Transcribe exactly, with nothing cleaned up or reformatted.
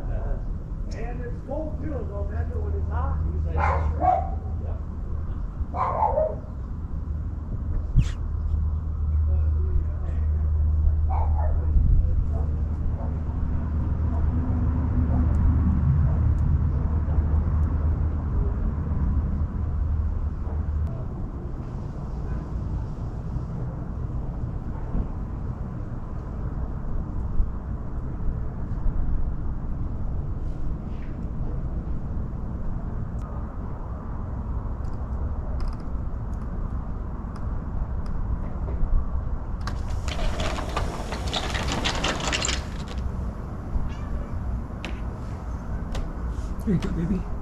And it's cold too, though, Panther, when it's hot. He's like, yep. There you go, baby.